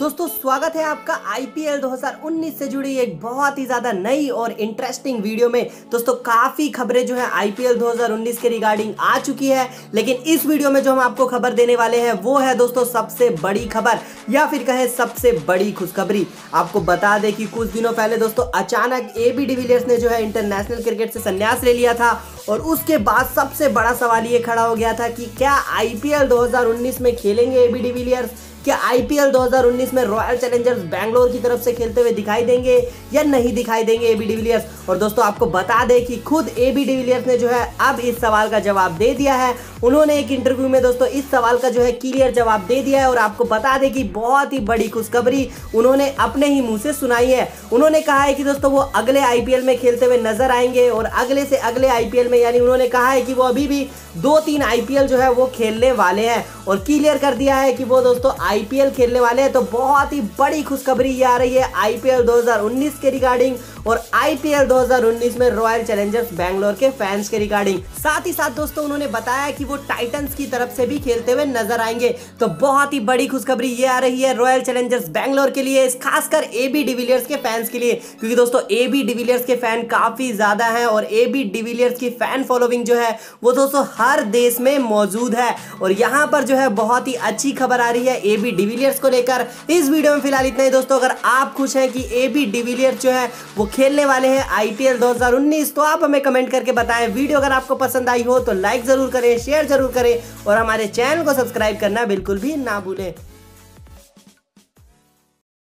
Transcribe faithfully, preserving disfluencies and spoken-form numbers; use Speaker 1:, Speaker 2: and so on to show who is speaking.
Speaker 1: दोस्तों स्वागत है आपका आईपीएल दो हज़ार उन्नीस से जुड़ी एक बहुत ही ज्यादा नई और इंटरेस्टिंग वीडियो में। दोस्तों काफी खबरें जो है आईपीएल दो हज़ार उन्नीस के रिगार्डिंग आ चुकी है, लेकिन इस वीडियो में जो हम आपको खबर देने वाले हैं वो है दोस्तों सबसे बड़ी खबर या फिर कहें सबसे बड़ी खुशखबरी। आपको बता दें कि कुछ दिनों पहले दोस्तों अचानक एबी डिविलियर्स ने जो है इंटरनेशनल क्रिकेट से संन्यास ले लिया था और उसके बाद सबसे बड़ा सवाल ये खड़ा हो गया था कि क्या आईपीएल दो हज़ार उन्नीस में खेलेंगे एबी डिविलियर्स, क्या आईपीएल दो हज़ार उन्नीस में रॉयल चैलेंजर्स बैंगलोर की तरफ से खेलते हुए दिखाई देंगे या नहीं दिखाई देंगे एबी डिविलियर्स। और दोस्तों आपको बता दें कि खुद एबी डिविलियर्स ने जो है अब इस सवाल का जवाब दे दिया है। उन्होंने एक इंटरव्यू में दोस्तों इस सवाल का जो है क्लियर जवाब दे दिया है और आपको बता दें कि बहुत ही बड़ी खुशखबरी उन्होंने अपने ही मुंह से सुनाई है। उन्होंने कहा है कि दोस्तों वो अगले आईपीएल में खेलते हुए नजर आएंगे और अगले से अगले आईपीएल में, यानी उन्होंने कहा है कि वो अभी भी दो तीन आईपीएल जो है वो खेलने वाले हैं और क्लियर कर दिया है कि वो दोस्तों आईपीएल खेलने वाले हैं। तो बहुत ही बड़ी खुशखबरी ये आ रही है आईपीएल दो हज़ार उन्नीस के रिगार्डिंग और आईपीएल दो हज़ार उन्नीस में रॉयल चैलेंजर्स बैंगलोर के फैंस के रिगार्डिंग। साथ ही साथ दोस्तों उन्होंने बताया कि वो टाइटंस की तरफ से भी खेलते हुए नजर आएंगे। तो बहुत ही बड़ी खुशखबरी ये आ रही है रॉयल चैलेंजर्स बैंगलोर के लिए, खासकर एबी डिविलियर्स के फैंस के लिए, क्योंकि दोस्तों एबी डिविलियर्स के फैन काफी ज्यादा हैं और एबी डिविलियर्स की फैन फॉलोइंग जो है वो दोस्तों हर देश में मौजूद है। और यहाँ पर जो है बहुत ही अच्छी खबर आ रही है एबी डिविलियर्स को लेकर। इस वीडियो में फिलहाल इतना ही दोस्तों। अगर आप खुश हैं कि एबी डिविलियर्स जो है वो खेलने वाले हैं आईपीएल दो हज़ार उन्नीस, तो आप हमें कमेंट करके बताएं। वीडियो अगर आपको पसंद आई हो तो लाइक जरूर करें, शेयर जरूर करें और हमारे चैनल को सब्सक्राइब करना बिल्कुल भी ना भूलें।